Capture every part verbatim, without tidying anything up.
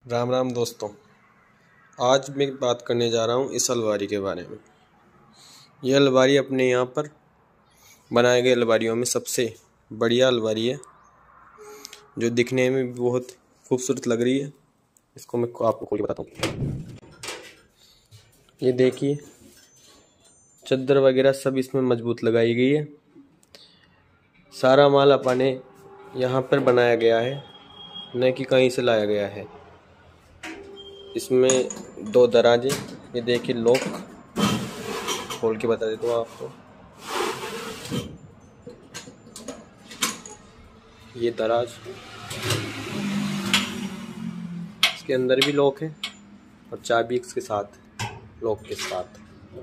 राम राम दोस्तों, आज मैं बात करने जा रहा हूँ इस अलमारी के बारे में। यह अलमारी अपने यहाँ पर बनाए गए अलमारियों में सबसे बढ़िया अलमारी है, जो दिखने में भी बहुत खूबसूरत लग रही है। इसको मैं आपको खोल के बताता हूँ। ये देखिए, चद्दर वगैरह सब इसमें मजबूत लगाई गई है। सारा माल अपने यहाँ पर बनाया गया है, न कि कहीं से लाया गया है। इसमें दो दराजे, ये देखिए लॉक खोल के बता देता हूँ आपको। ये दराज, इसके अंदर भी लॉक है और चाबी इसके साथ, लॉक के साथ।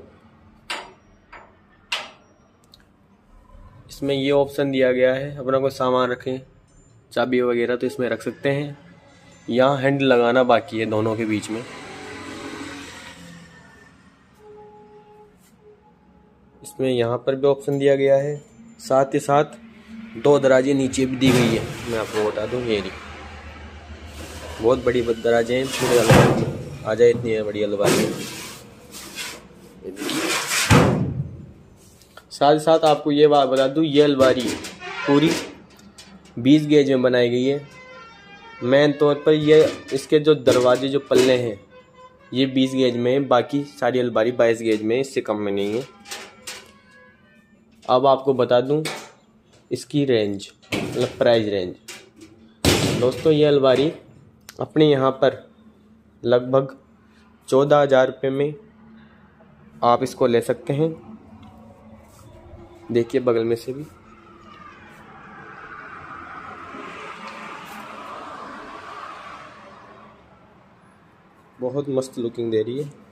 इसमें ये ऑप्शन दिया गया है, अपना कोई सामान रखें, चाबी वगैरह तो इसमें रख सकते हैं। यहाँ हैंडल लगाना बाकी है दोनों के बीच में। इसमें यहाँ पर भी ऑप्शन दिया गया है, साथ ही साथ दो दराजें नीचे भी दी गई है। मैं आपको बता दूँ, ये नहीं बहुत बड़ी दराजें हैं पूरे अलमारी में। आ जाए, इतनी है बड़ी अलमारी। साथ ही साथ आपको ये बात बता दूँ, ये अलमारी पूरी बीस गेज में बनाई गई है। मेन तौर पर ये इसके जो दरवाजे जो पल्ले हैं ये बीस गेज में है, बाकी सारी अलमारी बाईस गेज में, इससे कम में नहीं है। अब आपको बता दूं इसकी रेंज, मतलब प्राइस रेंज। दोस्तों, ये अलमारी अपने यहाँ पर लगभग चौदह हज़ार रुपये में आप इसको ले सकते हैं। देखिए बगल में से भी बहुत मस्त लुकिंग दे रही है।